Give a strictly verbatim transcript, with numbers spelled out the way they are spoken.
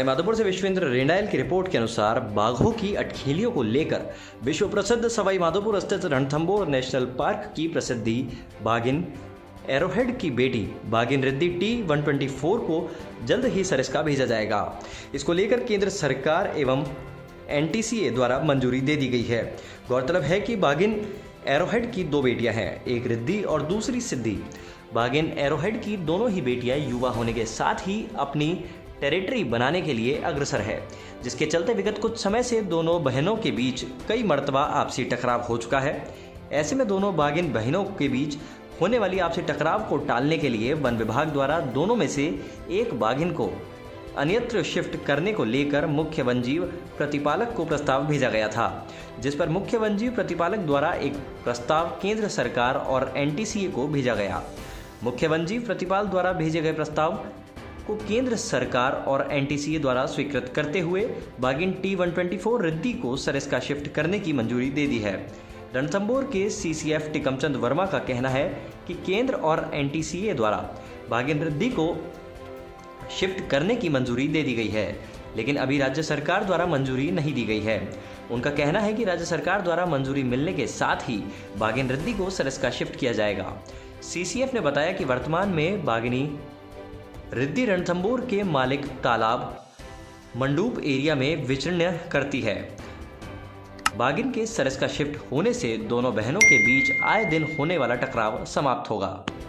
सवाईमाधोपुर से विश्वेंद्र रेंडायल की रिपोर्ट के अनुसार बाघों की अटखेलियों को लेकर विश्व प्रसिद्ध सवाईमाधोपुर स्थित रणथंभौर नेशनल पार्क की प्रसिद्धि बाघिन एरोहेड की बेटी बाघिन Riddhi T one twenty four को जल्द ही सरिस्का भेजा जाएगा। इसको लेकर केंद्र सरकार एवं एन टी सी ए द्वारा मंजूरी दे दी गई है। गौरतलब है कि बाघिन एरोहेड की दो बेटियां हैं, एक रिद्धि और दूसरी सिद्धि। बाघिन एरोहेड की दोनों ही बेटियां युवा होने के साथ ही अपनी टेरिटरी बनाने के लिए अग्रसर है, जिसके चलते विगत कुछ समय से दोनों बहनों के बीच कई मर्तबा आपसी टकराव हो चुका है। ऐसे में दोनों बाघिन बहनों के बीच होने वाली आपसी टकराव को टालने के लिए वन विभाग द्वारा दोनों में से एक बाघिन को अन्यत्र शिफ्ट करने को लेकर मुख्य वनजीव प्रतिपालक को प्रस्ताव भेजा गया था, जिस पर मुख्य वनजीव प्रतिपालक द्वारा एक प्रस्ताव केंद्र सरकार और एन टी सी ए को भेजा गया। मुख्य वनजीव प्रतिपाल द्वारा भेजे गए प्रस्ताव को केंद्र सरकार और एन टी सी ए द्वारा स्वीकृत करते हुए बाघिन T one twenty four Riddhi को सरिस्का शिफ्ट करने की मंजूरी दे दी है। रणथंभौर के सी सी एफ टिकमचंद वर्मा का कहना है कि केंद्र और एन टी सी ए द्वारा बाघिन रिद्धि को शिफ्ट करने की मंजूरी दे दी गई है, लेकिन अभी राज्य सरकार द्वारा मंजूरी नहीं दी गई है। उनका कहना है कि राज्य सरकार द्वारा मंजूरी मिलने के साथ ही बाघिन रिद्धि को सरिस्का शिफ्ट किया जाएगा। सी सी एफ ने बताया कि वर्तमान में बाघिनी रिद्धि रणथंभौर के मालिक तालाब मंडूप एरिया में विचरण करती है। बाघिन के सरिस्का शिफ्ट होने से दोनों बहनों के बीच आए दिन होने वाला टकराव समाप्त होगा।